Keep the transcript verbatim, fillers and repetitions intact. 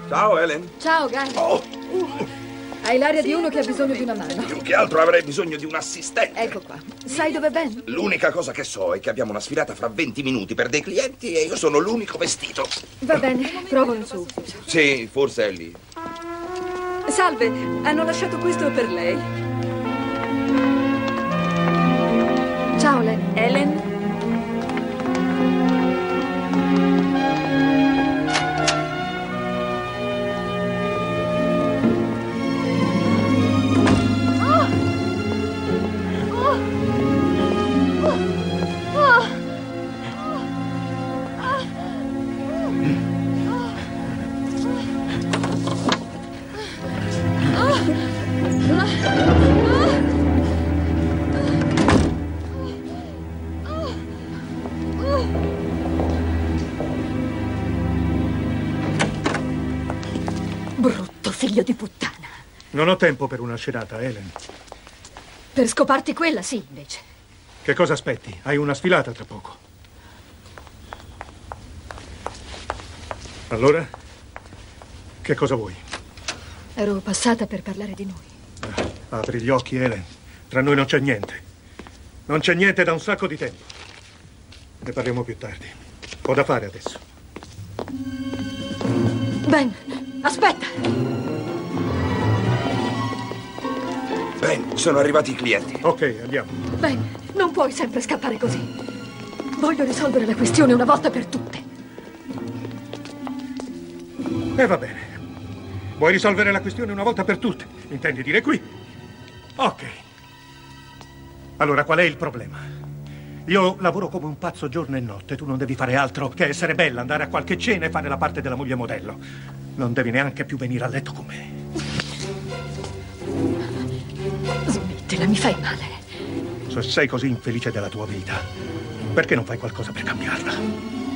Ciao, Helen. Ciao, Guy. Oh. Uh, hai l'aria di uno che ha bisogno di una mano. Più che altro avrei bisogno di un assistente. Ecco qua. Sai dove Ben? L'unica cosa che so è che abbiamo una sfilata fra venti minuti per dei clienti e io sono l'unico vestito. Va bene, provo nel suo ufficio. Sì, forse è lì. Salve, hanno lasciato questo per lei. Ciao, Len. Helen? Brutto figlio di puttana. Non ho tempo per una scenata, Helen. Per scoparti quella, sì, invece. Che cosa aspetti? Hai una sfilata tra poco. Allora? Che cosa vuoi? Ero passata per parlare di noi. Ah, apri gli occhi, Helen. Tra noi non c'è niente. Non c'è niente da un sacco di tempo. Ne parliamo più tardi. Ho da fare adesso. Ben, aspetta! Ben, sono arrivati i clienti. Ok, andiamo. Ben, non puoi sempre scappare così. Voglio risolvere la questione una volta per tutte. E va bene. Vuoi risolvere la questione una volta per tutte? Intendi dire qui? Ok. Allora, qual è il problema? Io lavoro come un pazzo giorno e notte. Tu non devi fare altro che essere bella, andare a qualche cena e fare la parte della moglie modello. Non devi neanche più venire a letto con me. Smettila, mi fai male. Se sei così infelice della tua vita, perché non fai qualcosa per cambiarla?